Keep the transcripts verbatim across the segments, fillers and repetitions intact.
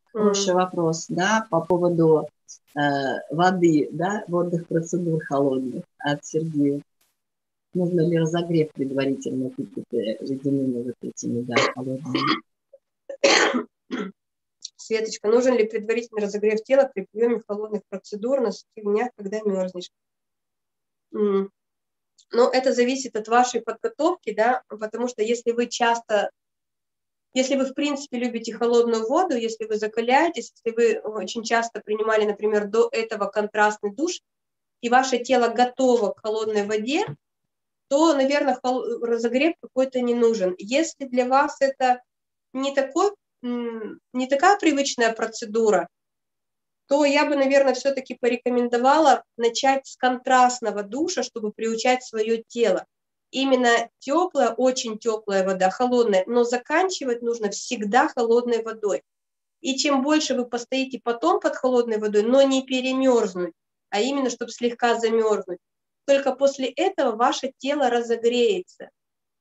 Хороший вопрос, да, по поводу э, воды, да, водных процедур холодных от Сергея. Нужно ли разогрев предварительно какие-то ледяными вот этими, да, холодными? Светочка, нужен ли предварительный разогрев тела при приеме холодных процедур на сухих днях, когда мерзнешь? Mm. Ну, это зависит от вашей подготовки, да, потому что если вы часто, если вы, в принципе, любите холодную воду, если вы закаляетесь, если вы очень часто принимали, например, до этого контрастный душ, и ваше тело готово к холодной воде, то, наверное, разогрев какой-то не нужен. Если для вас это не, такой, не такая привычная процедура, то я бы, наверное, все-таки порекомендовала начать с контрастного душа, чтобы приучать свое тело. Именно теплая, очень теплая вода, холодная, но заканчивать нужно всегда холодной водой. И чем больше вы постоите потом под холодной водой, но не перемерзнуть, а именно, чтобы слегка замерзнуть, только после этого ваше тело разогреется.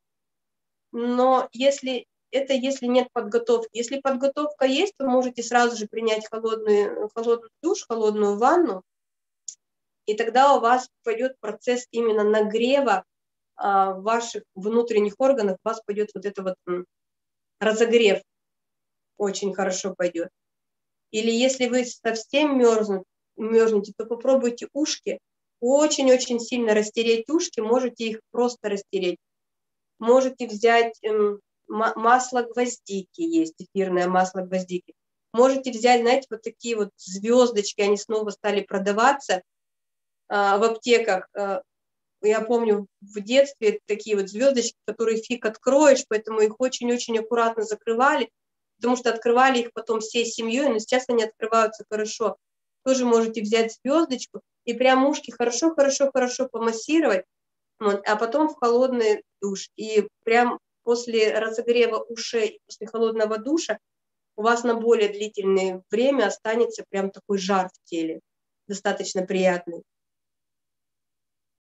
Но если это если нет подготовки. Если подготовка есть, то можете сразу же принять холодный, холодный душ, холодную ванну, и тогда у вас пойдет процесс именно нагрева а, ваших внутренних органов, у вас пойдет вот это вот м, разогрев, очень хорошо пойдет. Или если вы совсем мерзнут, мерзнете, то попробуйте ушки, очень-очень сильно растереть ушки, можете их просто растереть. Можете взять эм, масло гвоздики, есть эфирное масло гвоздики. Можете взять, знаете, вот такие вот звездочки, они снова стали продаваться а, в аптеках. А, я помню, в детстве такие вот звездочки, которые фиг откроешь, поэтому их очень-очень аккуратно закрывали, потому что открывали их потом всей семьей, но сейчас они открываются хорошо. Тоже можете взять звездочку и прям ушки хорошо-хорошо-хорошо помассировать, вот, а потом в холодный душ. И прям после разогрева ушей, после холодного душа, у вас на более длительное время останется прям такой жар в теле, достаточно приятный.